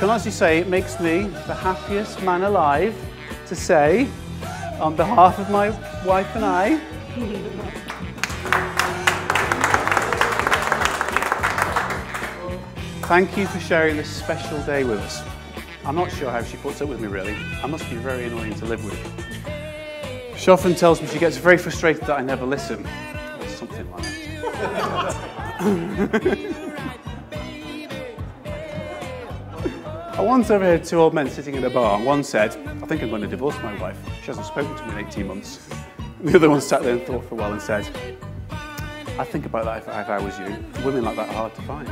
can honestly say it makes me the happiest man alive to say, on behalf of my wife and I, thank you for sharing this special day with us. I'm not sure how she puts up with me, really. I must be very annoying to live with. She often tells me she gets very frustrated that I never listen, or something like that. I once overheard two old men sitting in a bar, and one said, I think I'm going to divorce my wife. She hasn't spoken to me in 18 months. And the other one sat there and thought for a while and said, I'd think about that if I was you. Women like that are hard to find.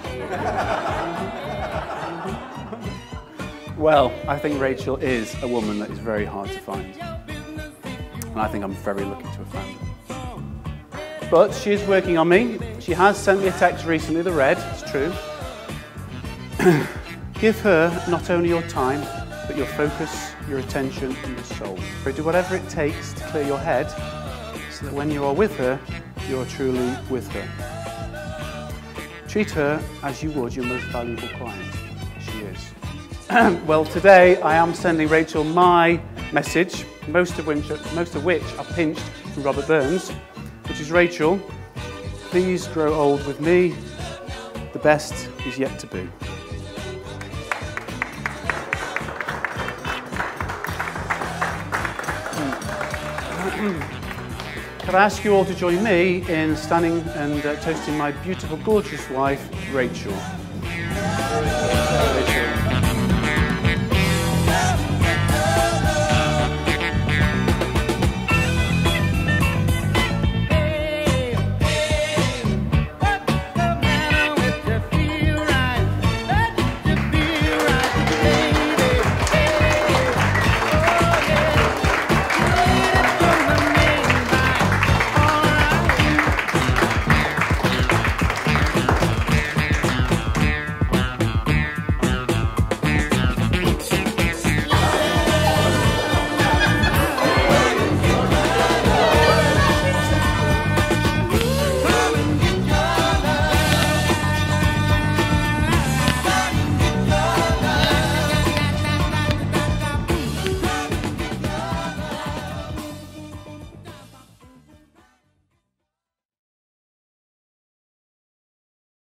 Well, I think Rachel is a woman that is very hard to find. And I think I'm very lucky to have found her. But she is working on me. She has sent me a text recently, the red, it's true. Give her not only your time, but your focus, your attention, and your soul. Do whatever it takes to clear your head, so that when you are with her, you are truly with her. Treat her as you would your most valuable client. She is. Well, today I am sending Rachel my message, most of which I pinched from Robert Burns, which is, Rachel, please grow old with me. The best is yet to be. Could I ask you all to join me in standing and toasting my beautiful, gorgeous wife, Rachel. Rachel.